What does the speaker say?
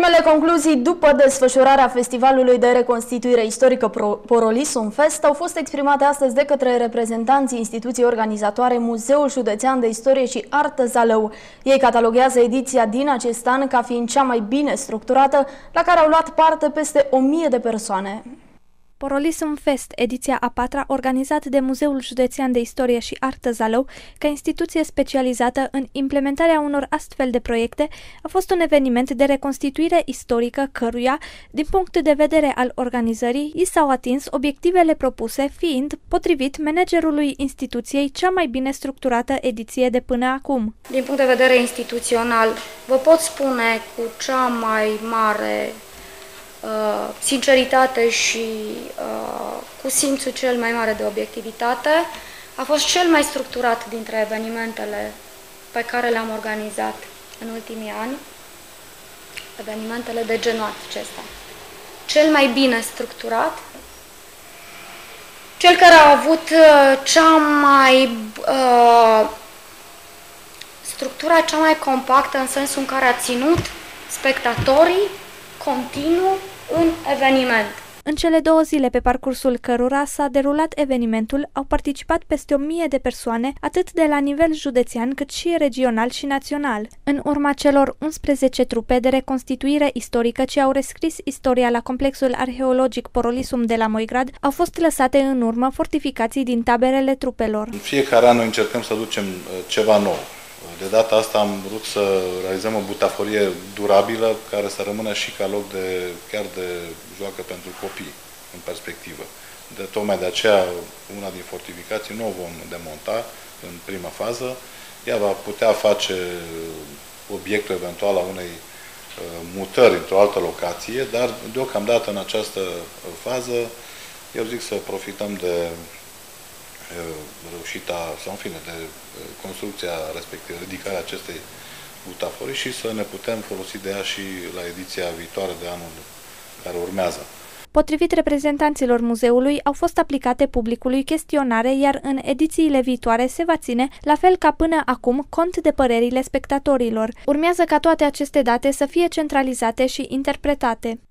Primele concluzii după desfășurarea Festivalului de Reconstituire Istorică Porolisum Fest au fost exprimate astăzi de către reprezentanții instituției organizatoare Muzeul Județean de Istorie și Artă Zalău. Ei cataloguează ediția din acest an ca fiind cea mai bine structurată, la care au luat parte peste 1000 de persoane. Porolisum Fest, ediția a 4-a, organizat de Muzeul Județean de Istorie și Artă Zalău, ca instituție specializată în implementarea unor astfel de proiecte, a fost un eveniment de reconstituire istorică căruia, din punct de vedere al organizării, i s-au atins obiectivele propuse, fiind, potrivit managerului instituției, cea mai bine structurată ediție de până acum. Din punct de vedere instituțional, vă pot spune cu cea mai mare sinceritate și cu simțul cel mai mare de obiectivitate, a fost cel mai structurat dintre evenimentele pe care le-am organizat în ultimii ani, evenimentele de genul acesta. Cel mai bine structurat, cel care a avut structura cea mai compactă, în sensul în care a ținut spectatorii continuu în eveniment. În cele 2 zile pe parcursul cărora s-a derulat evenimentul, au participat peste 1000 de persoane, atât de la nivel județean cât și regional și național. În urma celor 11 trupe de reconstituire istorică ce au rescris istoria la complexul arheologic Porolisum de la Moigrad, au fost lăsate în urmă fortificații din taberele trupelor. În fiecare an noi încercăm să aducem ceva nou. De data asta am vrut să realizăm o butaforie durabilă care să rămână și ca loc chiar de joacă pentru copii în perspectivă. Tocmai de aceea una din fortificații nu o vom demonta în prima fază. Ea va putea face obiectul eventual a unei mutări într-o altă locație, dar deocamdată în această fază eu zic să profităm de reușita, sau în fine, de construcția respectivă, ridicarea acestei butaforii și să ne putem folosi de ea și la ediția viitoare de anul care urmează. Potrivit reprezentanților muzeului, au fost aplicate publicului chestionare, iar în edițiile viitoare se va ține, la fel ca până acum, cont de părerile spectatorilor. Urmează ca toate aceste date să fie centralizate și interpretate.